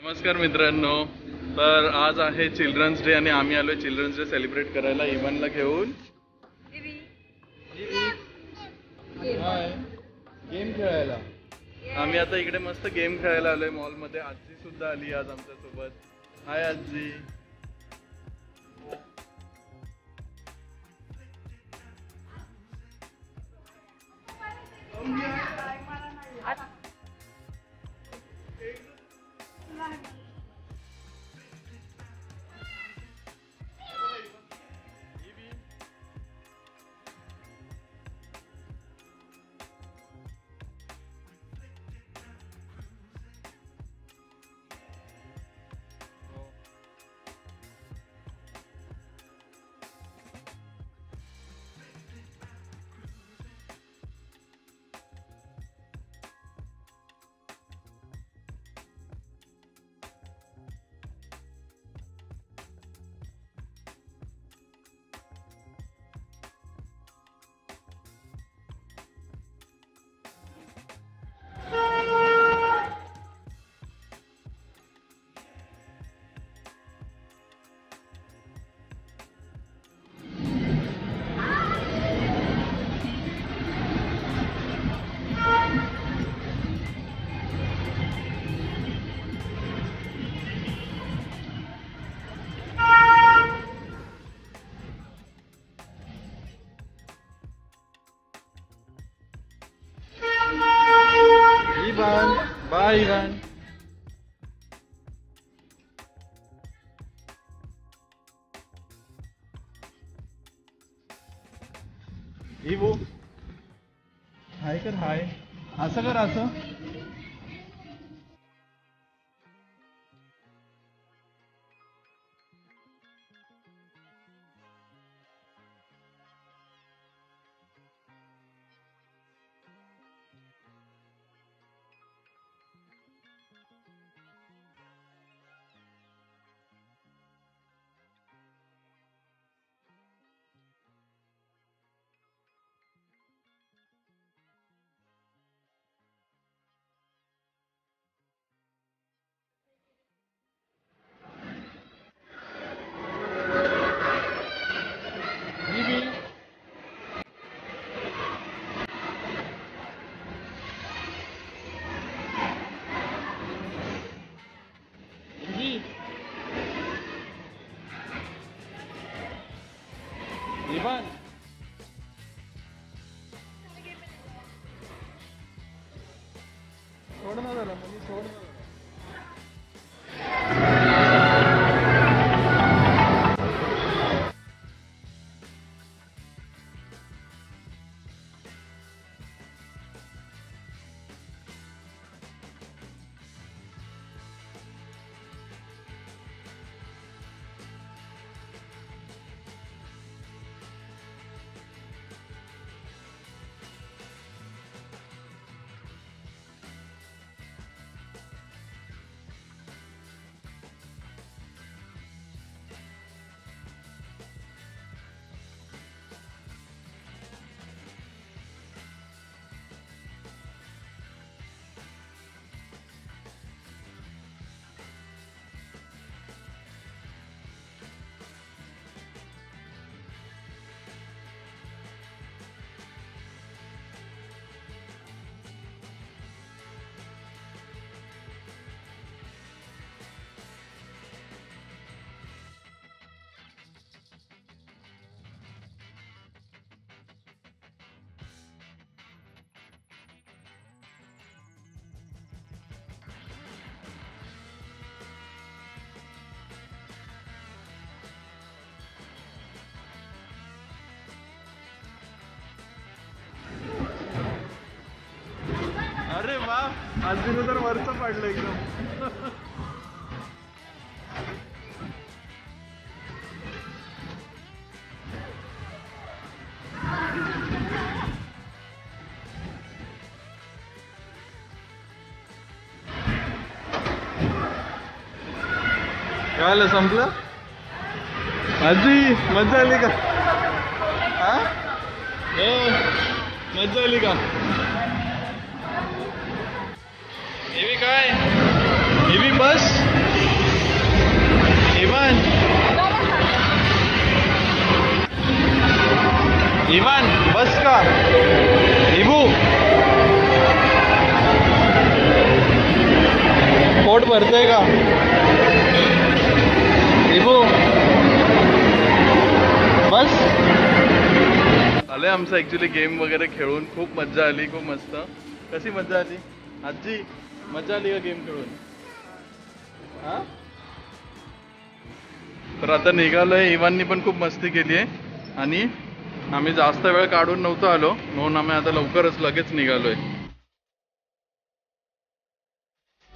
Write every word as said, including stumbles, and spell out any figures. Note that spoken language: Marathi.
नमस्कार मित्रांनो, तर आज आहे चिल्ड्रन्स डे आणि आम्ही आलोय चिल्ड्रन्स डे सेलिब्रेट करायला इव्हनला घेऊन गेम खेळायला। आम्ही आता इकडे मस्त गेम खेळायला आलोय मॉल मध्ये। आजी सुद्धा आली आज आमच्या सोबत। हाय आजी। Bye, Ivan. Ivo. हाय कर हाय। असं कर असं। इवान सोड ना जरा म्हणजे सोड ना। अरे वाह, आज दिन तर वरचं पडलं एकदम। काय झालं, संपलं? आजी मजा आली का? हा हो मजा आली का? हेवी काय हेवी बस इवान बस का इबू पोट भरतंय का इबू बस आले आमचं ॲक्च्युली गेम वगैरे खेळून खूप मज्जा आली खूप मस्त कशी मज्जा आली आजी मज्जा आली का गेम खेळून हा तर आता निघालोय इवाननी पण खूप मस्ती केली आहे आणि आम्ही जास्त वेळ काढून नव्हतो आलो म्हणून आम्ही आता लवकरच लगेच निघालोय